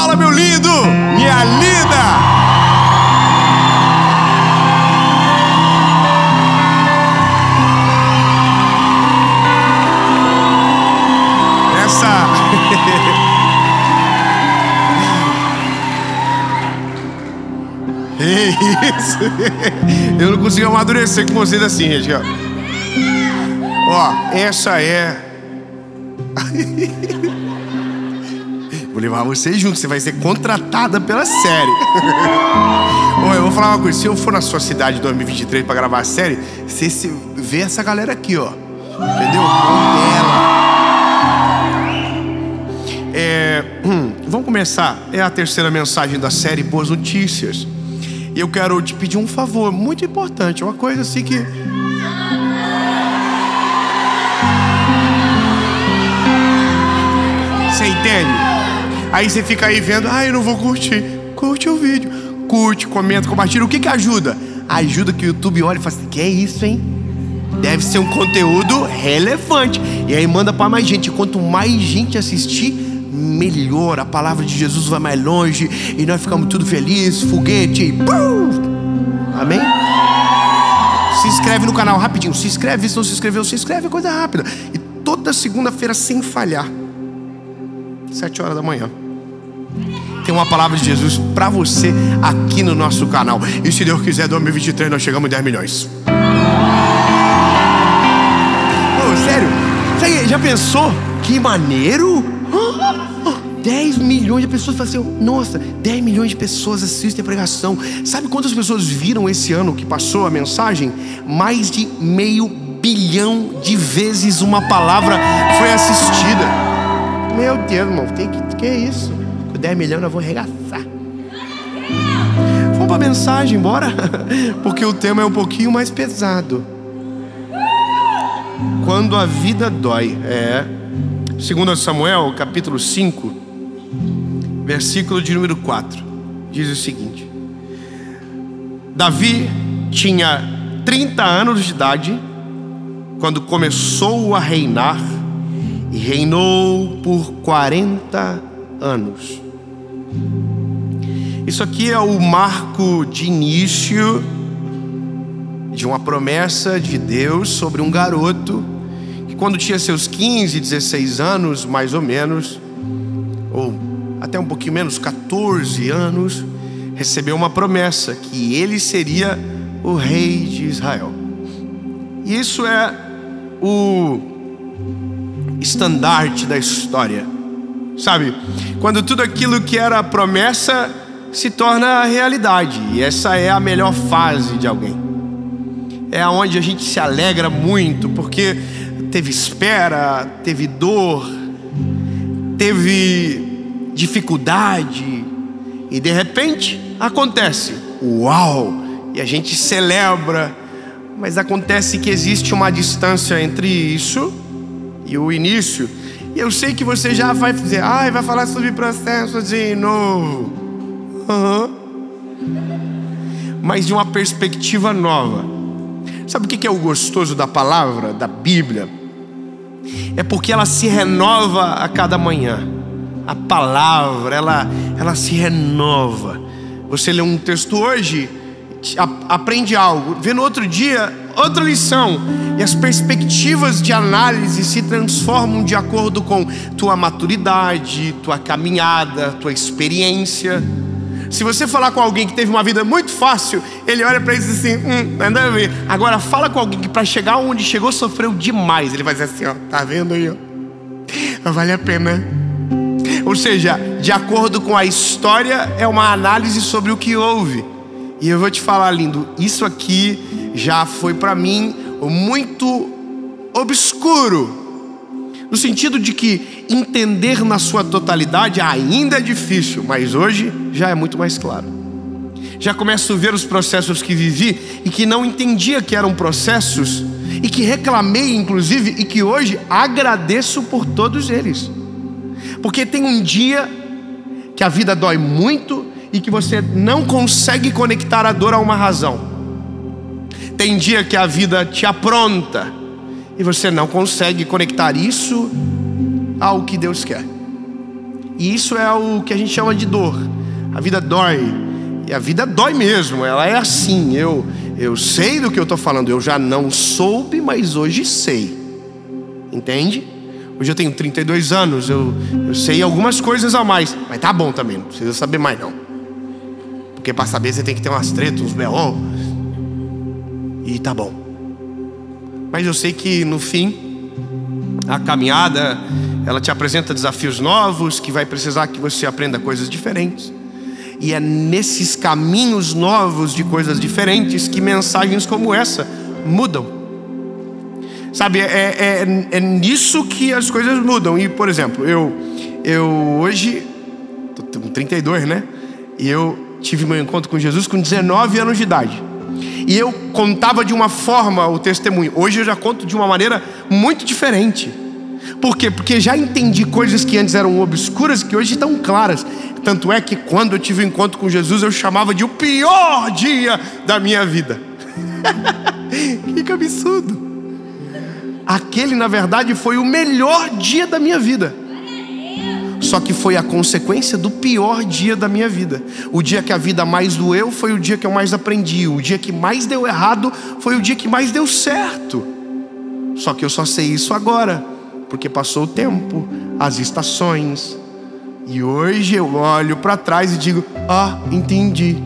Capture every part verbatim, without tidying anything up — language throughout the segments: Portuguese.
Fala, meu lindo, minha linda. Essa... É isso. Eu não consigo amadurecer com vocês assim, gente. Ó, ó essa é... Vou levar vocês juntos. Você vai ser contratada pela série. Ó, eu vou falar uma coisa. Se eu for na sua cidade em dois mil e vinte e três pra gravar a série, você vê essa galera aqui, ó. Entendeu? É, hum, vamos começar. É a terceira mensagem da série Boas Notícias. E eu quero te pedir um favor muito importante. Uma coisa assim que... Você entende? Aí você fica aí vendo, ah, eu não vou curtir. Curte o vídeo. Curte, comenta, compartilha. O que que ajuda? Ajuda que o YouTube olha e fala assim, que é isso, hein? Deve ser um conteúdo relevante. E aí manda pra mais gente. Quanto mais gente assistir, melhor. A palavra de Jesus vai mais longe. E nós ficamos tudo felizes. Foguete. Pum! Amém? Se inscreve no canal rapidinho. Se inscreve, se não se inscreveu, se inscreve, é coisa rápida. E toda segunda-feira, sem falhar, sete horas da manhã, tem uma palavra de Jesus pra você aqui no nosso canal. E se Deus quiser, dois mil e vinte e três nós chegamos a dez milhões. Pô, sério? Você já pensou? Que maneiro? dez milhões de pessoas falam assim, nossa, dez milhões de pessoas assistem a pregação. Sabe quantas pessoas viram esse ano que passou a mensagem? Mais de meio bilhão de vezes uma palavra foi assistida. Meu Deus, irmão, tem que, que é isso? Com dez milhões eu vou arregaçar. Vamos para a mensagem, bora? Porque o tema é um pouquinho mais pesado. Quando a vida dói. É segundo Samuel, capítulo cinco, versículo de número quatro. Diz o seguinte: Davi tinha trinta anos de idade quando começou a reinar, e reinou por quarenta anos. Isso aqui é o marco de início de uma promessa de Deus sobre um garoto que, quando tinha seus quinze, dezesseis anos, mais ou menos, ou até um pouquinho menos, quatorze anos, recebeu uma promessa que ele seria o rei de Israel. E isso é o estandarte da história, sabe? Quando tudo aquilo que era promessa se torna realidade. E essa é a melhor fase de alguém. É onde a gente se alegra muito, porque teve espera, teve dor, teve dificuldade, e de repente acontece. Uau! E a gente celebra. Mas acontece que existe uma distância entre isso e o início. E eu sei que você já vai dizer, ah, vai falar sobre processo de novo. Uhum. Mas de uma perspectiva nova. Sabe o que é o gostoso da palavra, da Bíblia? É porque ela se renova a cada manhã. A palavra, ela, ela se renova. Você lê um texto hoje, aprende algo, vê no outro dia outra lição, e as perspectivas de análise se transformam de acordo com tua maturidade, tua caminhada, tua experiência. Se você falar com alguém que teve uma vida muito fácil, ele olha para isso assim, hum, nada a ver. Agora fala com alguém que para chegar onde chegou sofreu demais, ele vai dizer assim, ó, tá vendo aí, ó, vale a pena. Ou seja, de acordo com a história, é uma análise sobre o que houve. E eu vou te falar, lindo, isso aqui já foi para mim muito obscuro, no sentido de que entender na sua totalidade ainda é difícil, mas hoje já é muito mais claro. Já começo a ver os processos que vivi e que não entendia que eram processos, e que reclamei inclusive, e que hoje agradeço por todos eles. Porque tem um dia que a vida dói muito e que você não consegue conectar a dor a uma razão. Tem dia que a vida te apronta e você não consegue conectar isso ao que Deus quer. E isso é o que a gente chama de dor. A vida dói. E a vida dói mesmo, ela é assim. Eu, eu sei do que eu estou falando. Eu já não soube, mas hoje sei. Entende? Hoje eu tenho trinta e dois anos. Eu, eu sei algumas coisas a mais. Mas tá bom também, não precisa saber mais não. Porque para saber você tem que ter umas tretas, uns B O. E tá bom. Mas eu sei que no fim, a caminhada, ela te apresenta desafios novos, que vai precisar que você aprenda coisas diferentes. E é nesses caminhos novos de coisas diferentes que mensagens como essa mudam. Sabe, é, é, é nisso que as coisas mudam. E, por exemplo, eu, eu hoje, tô com trinta e dois, né? E eu tive meu encontro com Jesus com dezenove anos de idade. E eu contava de uma forma o testemunho. Hoje eu já conto de uma maneira muito diferente. Por quê? Porque já entendi coisas que antes eram obscuras, que hoje estão claras. Tanto é que quando eu tive um encontro com Jesus, eu chamava de o pior dia da minha vida. Que absurdo. Aquele, na verdade, foi o melhor dia da minha vida. Só que foi a consequência do pior dia da minha vida. O dia que a vida mais doeu foi o dia que eu mais aprendi. O dia que mais deu errado foi o dia que mais deu certo. Só que eu só sei isso agora, porque passou o tempo, as estações. E hoje eu olho para trás e digo: ah, entendi.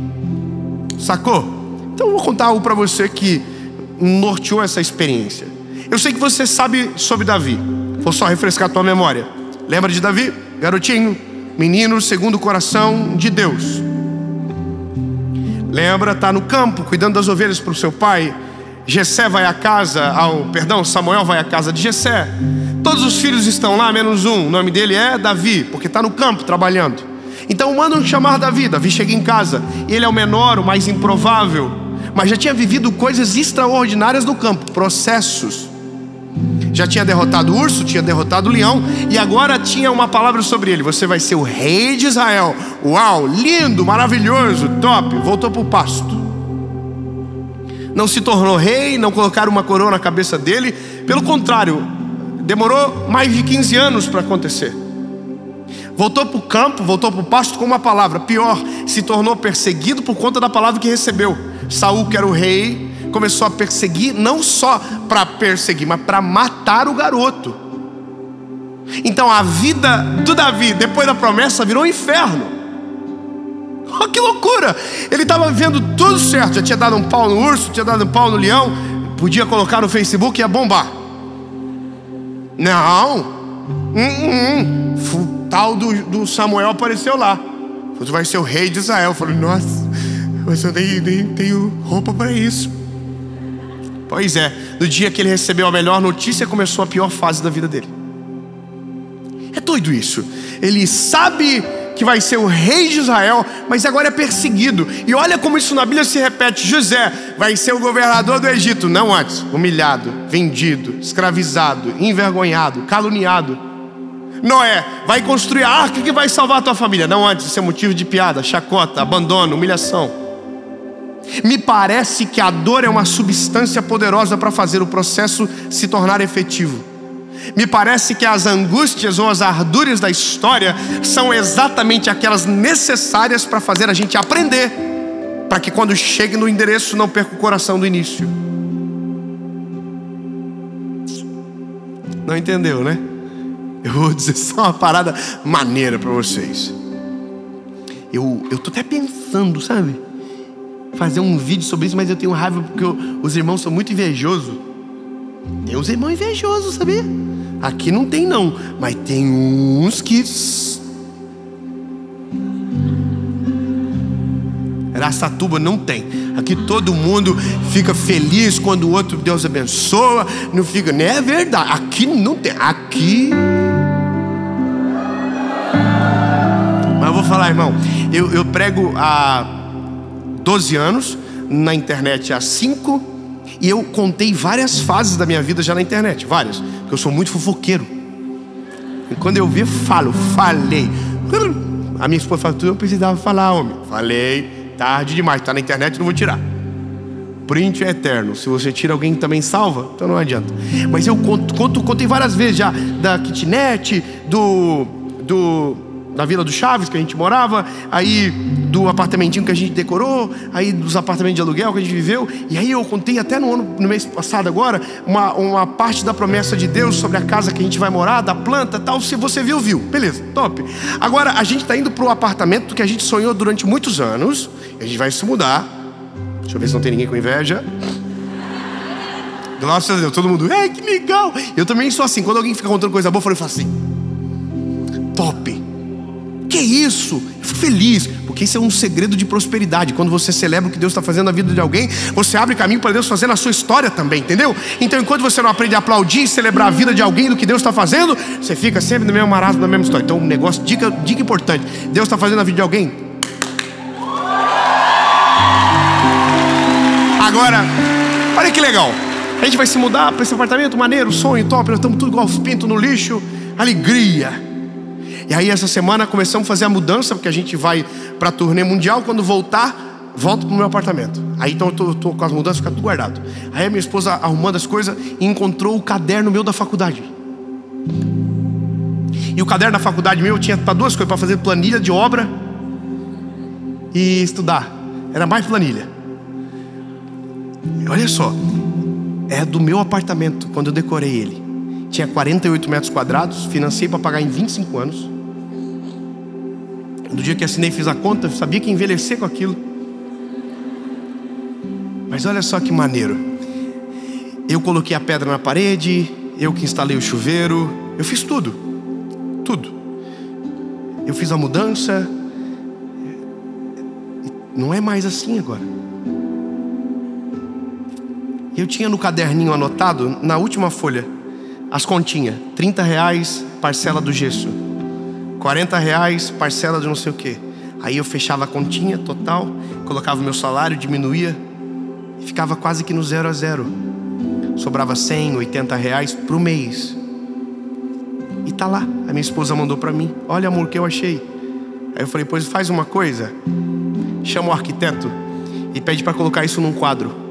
Sacou? Então eu vou contar algo para você que norteou essa experiência. Eu sei que você sabe sobre Davi. Vou só refrescar a tua memória. Lembra de Davi? Garotinho, menino segundo o coração de Deus. Lembra, tá no campo cuidando das ovelhas para o seu pai. Jessé vai à casa, ao, perdão, Samuel vai à casa de Jessé. Todos os filhos estão lá, menos um. O nome dele é Davi, porque está no campo trabalhando. Então mandam chamar Davi. Davi chega em casa. Ele é o menor, o mais improvável, mas já tinha vivido coisas extraordinárias no campo, processos. Já tinha derrotado o urso, tinha derrotado o leão, e agora tinha uma palavra sobre ele: você vai ser o rei de Israel. Uau, lindo, maravilhoso, top. Voltou para o pasto. Não se tornou rei, não colocaram uma coroa na cabeça dele. Pelo contrário, demorou mais de quinze anos para acontecer. Voltou para o campo, voltou para o pasto com uma palavra. Pior, se tornou perseguido por conta da palavra que recebeu. Saul, que era o rei, começou a perseguir, não só para perseguir, mas para matar o garoto. Então a vida do Davi, depois da promessa, virou um inferno. Oh, que loucura! Ele estava vendo tudo certo. Já tinha dado um pau no urso, tinha dado um pau no leão. Podia colocar no Facebook e ia bombar. Não. hum, hum. O tal do, do Samuel apareceu lá. Você vai ser o rei de Israel. Eu falei: nossa, mas eu nem, nem tenho roupa para isso. Pois é, no dia que ele recebeu a melhor notícia, começou a pior fase da vida dele. É doido isso. Ele sabe que vai ser o rei de Israel, mas agora é perseguido. E olha como isso na Bíblia se repete. José vai ser o governador do Egito. Não antes, humilhado, vendido, escravizado, envergonhado, caluniado. Noé vai construir a arca que vai salvar a tua família. Não antes, isso é motivo de piada, chacota, abandono, humilhação. Me parece que a dor é uma substância poderosa para fazer o processo se tornar efetivo. Me parece que as angústias ou as ardúrias da história são exatamente aquelas necessárias para fazer a gente aprender, para que quando chegue no endereço não perca o coração do início. Não entendeu, né? Eu vou dizer só uma parada maneira para vocês. Eu, eu tô até pensando, sabe, fazer um vídeo sobre isso, mas eu tenho raiva porque eu, os irmãos são muito invejosos. Tem uns irmãos invejosos, sabia? Aqui não tem não, mas tem uns que... Araçatuba não tem. Aqui todo mundo fica feliz quando o outro Deus abençoa. Não fica, não é verdade. Aqui não tem. Aqui... Mas eu vou falar, irmão, eu, eu prego há doze anos, na internet há cinco, e eu contei várias fases da minha vida já na internet, várias, porque eu sou muito fofoqueiro. E quando eu vi, falo, falei. A minha esposa falou: tu não precisava falar, homem. Falei, tarde demais, tá na internet, não vou tirar. Print é eterno. Se você tira, alguém também salva, então não adianta. Mas eu conto, conto, contei várias vezes já, da kitnet, do, do da Vila do Chaves, que a gente morava, aí do apartamentinho que a gente decorou, aí dos apartamentos de aluguel que a gente viveu. E aí eu contei até no ano, no mês passado agora, uma, uma parte da promessa de Deus sobre a casa que a gente vai morar, da planta e tal. Se você viu, viu. Beleza, top. Agora a gente está indo para o apartamento que a gente sonhou durante muitos anos. A gente vai se mudar. Deixa eu ver se não tem ninguém com inveja. Graças a Deus, todo mundo, é, que legal. Eu também sou assim, quando alguém fica contando coisa boa, eu falo assim, top. Que isso? Eu fico feliz, porque isso é um segredo de prosperidade. Quando você celebra o que Deus está fazendo na vida de alguém, você abre caminho para Deus fazer na sua história também, entendeu? Então enquanto você não aprende a aplaudir e celebrar a vida de alguém do que Deus está fazendo, você fica sempre no mesmo marasmo, na mesma história. Então um negócio, dica, dica importante, Deus está fazendo na vida de alguém. Agora, olha que legal. A gente vai se mudar para esse apartamento, maneiro, sonho, top. Nós estamos tudo igual aos pintos no lixo, alegria. E aí essa semana começamos a fazer a mudança, porque a gente vai para a turnê mundial. Quando voltar, volto pro meu apartamento. Aí então eu tô, tô com as mudanças, fica tudo guardado. Aí a minha esposa arrumando as coisas e encontrou o caderno meu da faculdade. E o caderno da faculdade meu tinha para duas coisas, para fazer planilha de obra e estudar. Era mais planilha. E olha só, é do meu apartamento, quando eu decorei ele. Tinha quarenta e oito metros quadrados, financei para pagar em vinte e cinco anos. No dia que assinei, fiz a conta, sabia que ia envelhecer com aquilo. Mas olha só que maneiro. Eu coloquei a pedra na parede, eu que instalei o chuveiro, eu fiz tudo. Tudo. Eu fiz a mudança. Não é mais assim agora. Eu tinha no caderninho anotado, na última folha, as continhas. trinta reais, parcela do gesso. quarenta reais, parcela de não sei o que. Aí eu fechava a continha total, colocava o meu salário, diminuía e ficava quase que no zero a zero. Sobrava cem, oitenta reais pro mês. E tá lá, a minha esposa mandou pra mim. Olha, amor, o que eu achei. Aí eu falei, pois faz uma coisa. Chama o arquiteto e pede pra colocar isso num quadro.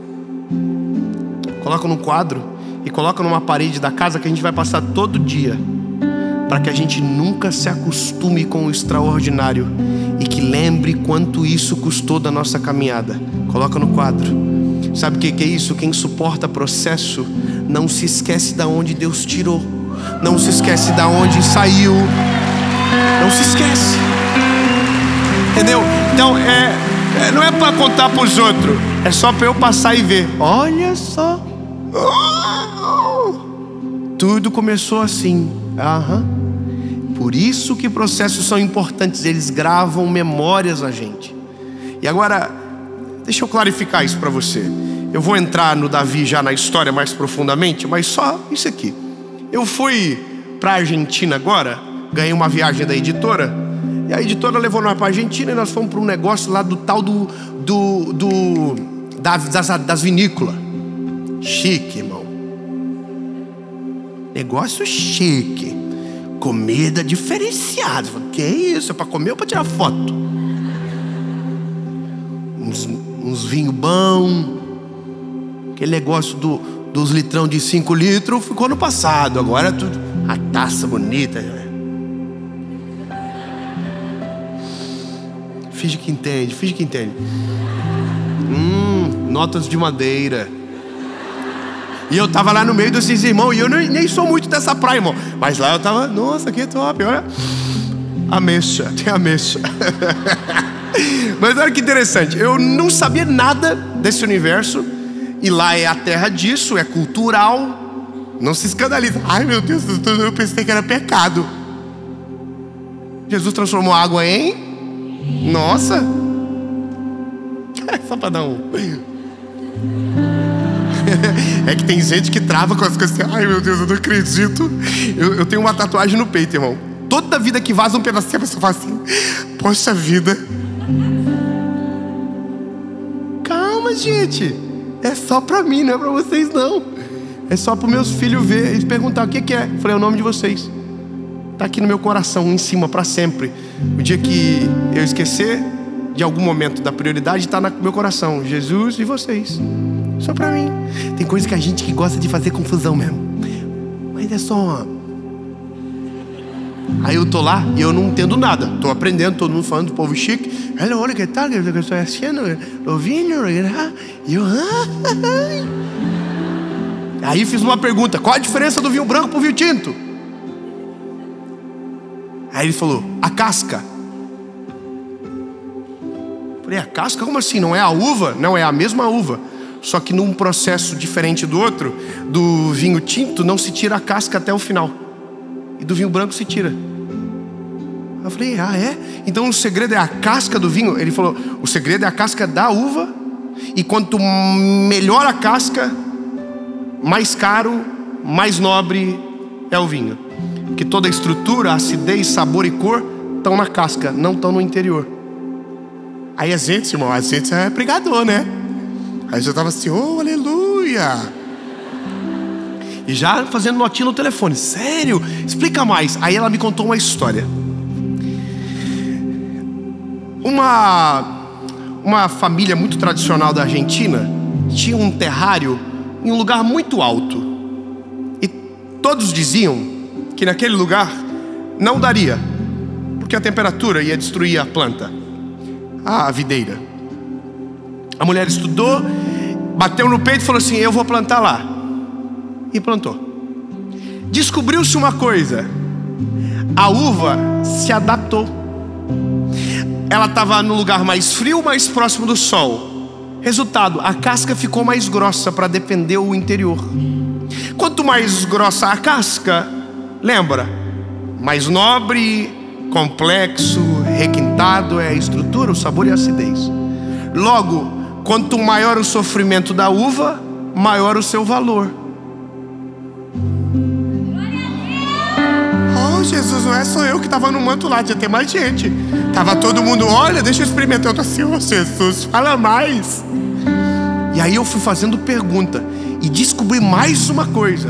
Coloca num quadro e coloca numa parede da casa que a gente vai passar todo dia, para que a gente nunca se acostume com o extraordinário e que lembre quanto isso custou da nossa caminhada. Coloca no quadro. Sabe o que é isso? Quem suporta processo não se esquece da onde Deus tirou, não se esquece da onde saiu, não se esquece, entendeu? Então é, é não é para contar para os outros, é só para eu passar e ver. Olha só. Tudo começou assim. Aham. Por isso que processos são importantes. Eles gravam memórias na gente. E agora, deixa eu clarificar isso para você. Eu vou entrar no Davi já na história mais profundamente, mas só isso aqui. Eu fui para a Argentina agora, ganhei uma viagem da editora, e a editora levou nós para a Argentina e nós fomos para um negócio lá do tal do, do, do das, das vinícolas. Chique, irmão. Negócio chique. Comida diferenciada. Que isso? É pra comer ou pra tirar foto? Uns, uns vinhos bons. Aquele negócio do, dos litrão de cinco litros ficou no passado. Agora é tudo. A taça bonita. Finge que entende, finge que entende. Hum, notas de madeira. E eu tava lá no meio desses irmãos. E eu nem, nem sou muito dessa praia, irmão. Mas lá eu tava, nossa, que top, olha. Ameixa, tem ameixa. Mas olha que interessante. Eu não sabia nada desse universo. E lá é a terra disso, é cultural. Não se escandaliza. Ai, meu Deus, eu pensei que era pecado. Jesus transformou água em... Nossa. Só pra dar um... É que tem gente que trava com as coisas assim. Ai, meu Deus, eu não acredito. Eu, eu tenho uma tatuagem no peito, irmão. Toda vida que vaza um pedacinho, a pessoa fala assim: poxa vida. Calma, gente. É só pra mim, não é pra vocês, não. É só pros meus filhos ver e perguntar o que que é. Eu falei, é o nome de vocês. Tá aqui no meu coração, em cima, pra sempre. O dia que eu esquecer de algum momento da prioridade, tá no meu coração. Jesus e vocês. Só pra mim. Tem coisa que a gente que gosta de fazer confusão mesmo. Mas é só uma... Aí eu tô lá e eu não entendo nada. Tô aprendendo, todo mundo falando do povo chique. Olha, olha que tal, que eu estou fazendo, o vinho. E eu... Aí fiz uma pergunta: qual a diferença do vinho branco pro vinho tinto? Aí ele falou: a casca. Eu falei: a casca? Como assim? Não é a uva? Não, é a mesma uva, só que num processo diferente do outro. Do vinho tinto não se tira a casca até o final, e do vinho branco se tira. Eu falei: ah, é? Então o segredo é a casca do vinho? Ele falou: o segredo é a casca da uva, e quanto melhor a casca, mais caro, mais nobre é o vinho. Que toda a estrutura, acidez, sabor e cor estão na casca, não estão no interior. Aí a gente, irmão, a gente é pregador, né? Aí eu já estava assim: oh, aleluia. E já fazendo notinha no telefone: sério? Explica mais. Aí ela me contou uma história. Uma, uma família muito tradicional da Argentina tinha um terrário em um lugar muito alto, e todos diziam que naquele lugar não daria, porque a temperatura ia destruir a planta, a videira. A mulher estudou, bateu no peito e falou assim: eu vou plantar lá. E plantou. Descobriu-se uma coisa: a uva se adaptou. Ela estava no lugar mais frio, mais próximo do sol. Resultado: a casca ficou mais grossa para defender o interior. Quanto mais grossa a casca, lembra, mais nobre, complexo, requintado é a estrutura, o sabor e a acidez. Logo, quanto maior o sofrimento da uva, maior o seu valor. Oh, Jesus, não é só eu que estava no manto lá, tinha até mais gente. Tava todo mundo: olha, deixa eu experimentar. Eu tô assim: oh, Jesus, fala mais. E aí eu fui fazendo pergunta e descobri mais uma coisa.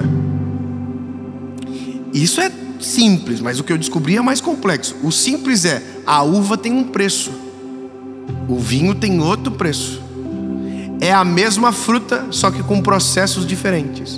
Isso é simples, mas o que eu descobri é mais complexo. O simples é: a uva tem um preço, o vinho tem outro preço. É a mesma fruta, só que com processos diferentes.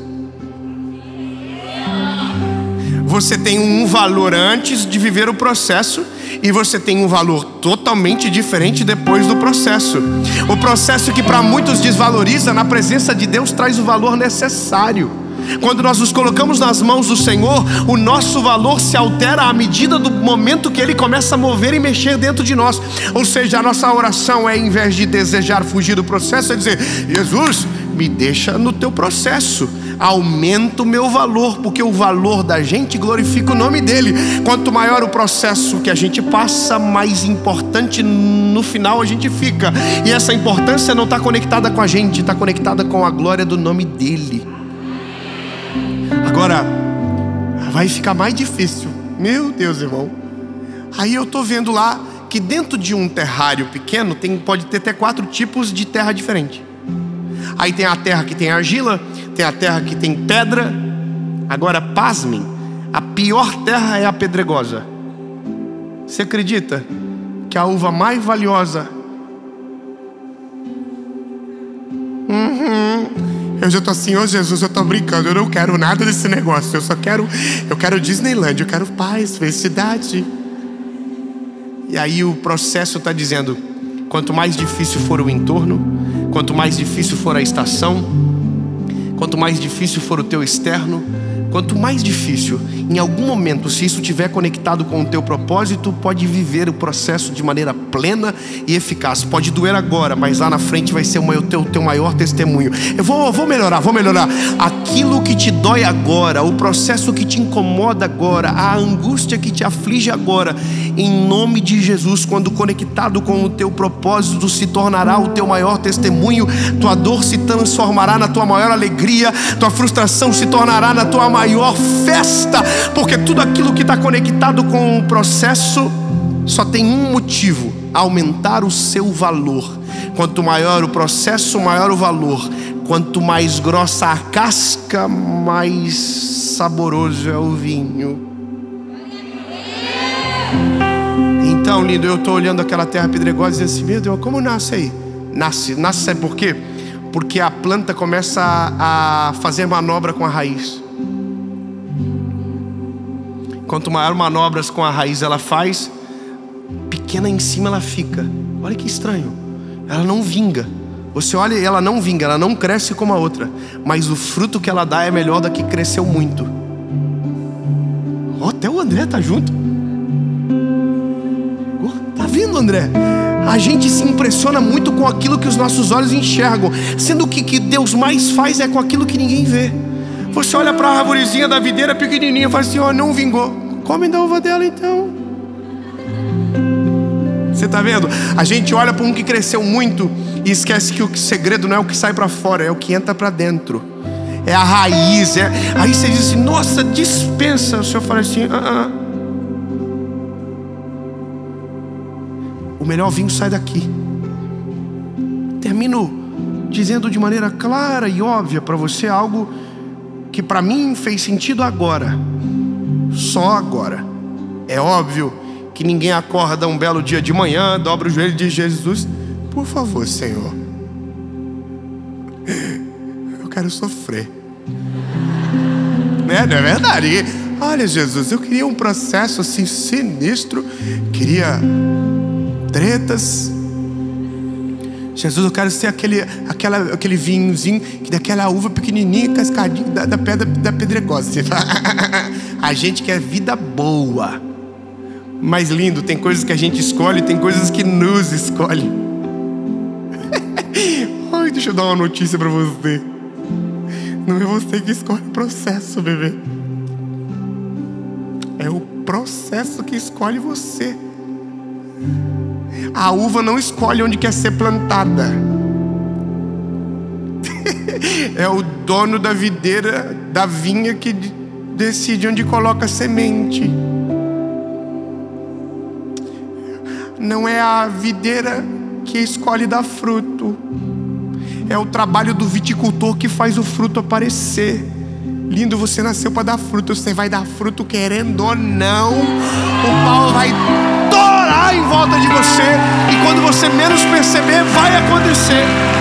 Você tem um valor antes de viver o processo, e você tem um valor totalmente diferente depois do processo. O processo que para muitos desvaloriza, na presença de Deus traz o valor necessário. Quando nós nos colocamos nas mãos do Senhor, o nosso valor se altera à medida do momento que Ele começa a mover e mexer dentro de nós. Ou seja, a nossa oração é, em vez de desejar fugir do processo, é dizer: Jesus, me deixa no teu processo, aumenta o meu valor, porque o valor da gente glorifica o nome dele. Quanto maior o processo que a gente passa, mais importante no final a gente fica. E essa importância não está conectada com a gente, está conectada com a glória do nome dele. Agora vai ficar mais difícil. Meu Deus, irmão. Aí eu tô vendo lá que dentro de um terrário pequeno tem, pode ter até quatro tipos de terra diferente. Aí tem a terra que tem argila, tem a terra que tem pedra. Agora pasmem, a pior terra é a pedregosa. Você acredita que a uva mais valiosa... Uhum. Eu já tô assim: oh, Jesus, eu tô brincando, eu não quero nada desse negócio. Eu só quero, eu quero Disneyland, eu quero paz, felicidade. E aí o processo está dizendo: quanto mais difícil for o entorno, quanto mais difícil for a estação, quanto mais difícil for o teu externo, quanto mais difícil, em algum momento, se isso estiver conectado com o teu propósito, pode viver o processo de maneira plena e eficaz. Pode doer agora, mas lá na frente vai ser o teu, teu maior testemunho. Eu vou, vou melhorar, vou melhorar. Aquilo que te dói agora, o processo que te incomoda agora, a angústia que te aflige agora, em nome de Jesus, quando conectado com o teu propósito, se tornará o teu maior testemunho. Tua dor se transformará na tua maior alegria, tua frustração se tornará na tua maior maior festa, porque tudo aquilo que está conectado com o processo só tem um motivo: aumentar o seu valor. Quanto maior o processo, maior o valor. Quanto mais grossa a casca, mais saboroso é o vinho. Então, lindo, eu estou olhando aquela terra pedregosa e dizendo assim: meu Deus, como nasce aí? Nasce, nasce, sabe por quê? Porque a planta começa a fazer manobra com a raiz. Quanto maior manobras com a raiz ela faz, pequena em cima ela fica. Olha que estranho. Ela não vinga. Você olha e ela não vinga, ela não cresce como a outra, mas o fruto que ela dá é melhor da que cresceu muito. Oh, até o André tá junto. Oh, tá vendo, André? A gente se impressiona muito com aquilo que os nossos olhos enxergam, sendo que o que Deus mais faz é com aquilo que ninguém vê. Você olha para a arvorezinha da videira pequenininha e fala assim: ó, oh, não vingou. Come da uva dela então. Você tá vendo? A gente olha para um que cresceu muito e esquece que o segredo não é o que sai para fora, é o que entra para dentro. É a raiz. É... Aí você diz assim: nossa, dispensa. O Senhor fala assim: ah, ah. O melhor vinho sai daqui. Termino dizendo de maneira clara e óbvia para você algo que para mim fez sentido agora. Só agora. É óbvio que ninguém acorda um belo dia de manhã, dobra o joelho e diz: Jesus, por favor, Senhor, eu quero sofrer. Né? Não é verdade? Olha, Jesus, eu queria um processo assim sinistro, queria tretas. Jesus, eu quero ser aquele, aquela, aquele vinhozinho que daquela uva pequenininha, cascadinha da, da pedra da pedregosa. A gente quer vida boa. Mas lindo, tem coisas que a gente escolhe, tem coisas que nos escolhe. Ai, deixa eu dar uma notícia pra você. Não é você que escolhe o processo, bebê. É o processo que escolhe você. A uva não escolhe onde quer ser plantada. É o dono da videira, da vinha, que decide onde coloca a semente. Não é a videira que escolhe dar fruto. É o trabalho do viticultor que faz o fruto aparecer. Lindo, você nasceu para dar fruto. Você vai dar fruto querendo ou não. O pau vai torar em volta de você, e quando você menos perceber, vai acontecer.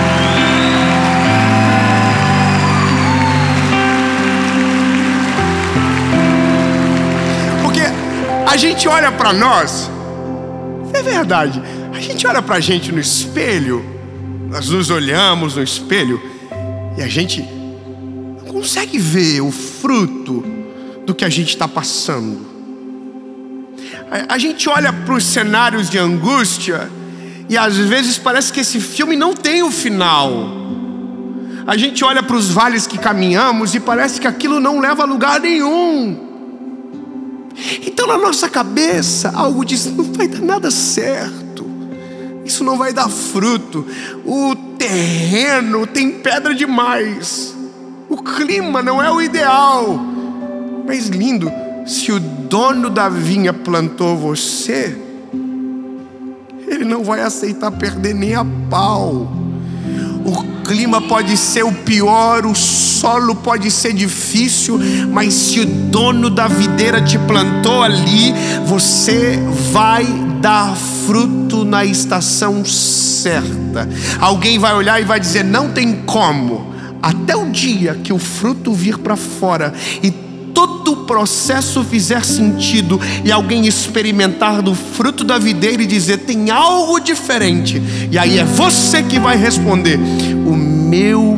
Porque a gente olha para nós, é verdade, a gente olha pra gente no espelho, nós nos olhamos no espelho e a gente não consegue ver o fruto do que a gente está passando. A gente olha para os cenários de angústia e às vezes parece que esse filme não tem o final. A gente olha para os vales que caminhamos e parece que aquilo não leva a lugar nenhum. Então na nossa cabeça algo diz: não vai dar nada certo, isso não vai dar fruto, o terreno tem pedra demais, o clima não é o ideal. Mas lindo, se o dono da vinha plantou você, ele não vai aceitar perder nem a pau. O clima pode ser o pior, o solo pode ser difícil, mas se o dono da videira te plantou ali, você vai dar fruto na estação certa. Alguém vai olhar e vai dizer: não tem como, até o dia que o fruto vir para fora e todo o processo fizer sentido e alguém experimentar do fruto da videira e dizer: tem algo diferente. E aí é você que vai responder: o meu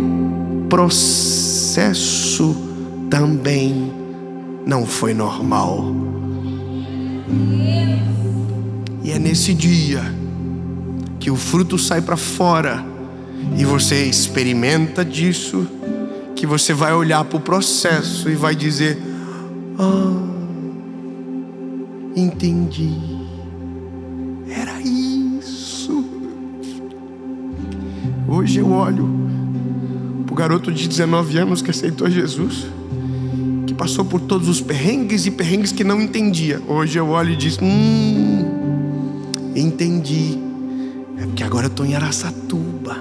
processo também não foi normal. E é nesse dia que o fruto sai para fora e você experimenta disso, que você vai olhar para o processo e vai dizer: ah, entendi, era isso. Hoje eu olho para o garoto de dezenove anos que aceitou Jesus, que passou por todos os perrengues e perrengues que não entendia. Hoje eu olho e diz: hum, entendi, é porque agora eu estou em Araçatuba.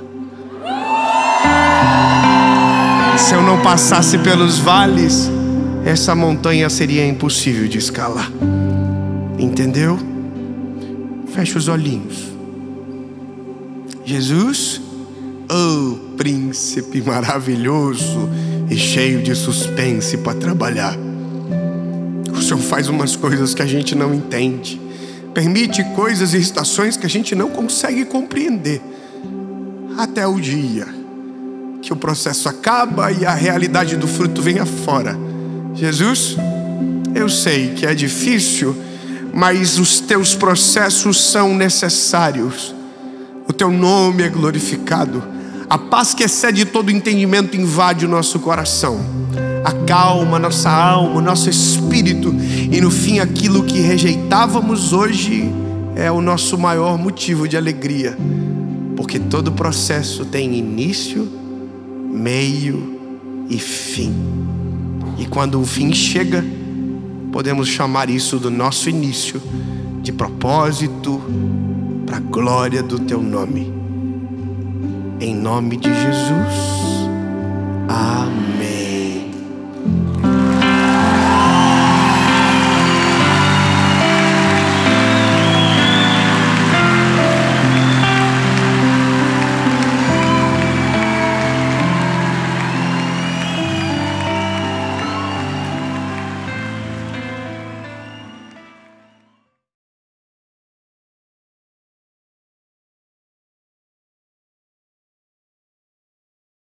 Se eu não passasse pelos vales, essa montanha seria impossível de escalar. Entendeu? Fecha os olhinhos. Jesus, oh príncipe maravilhoso e cheio de suspense para trabalhar. O Senhor Senhor faz umas coisas que a gente não entende, permite coisas e estações que a gente não consegue compreender, até o dia que o processo acaba e a realidade do fruto vem afora. Jesus, eu sei que é difícil, mas os teus processos são necessários. O teu nome é glorificado. A paz que excede todo entendimento invade o nosso coração, acalma nossa alma, nosso espírito, e no fim aquilo que rejeitávamos hoje é o nosso maior motivo de alegria, porque todo processo tem início, meio e fim. E quando o fim chega, podemos chamar isso do nosso início de propósito para a glória do teu nome. Em nome de Jesus.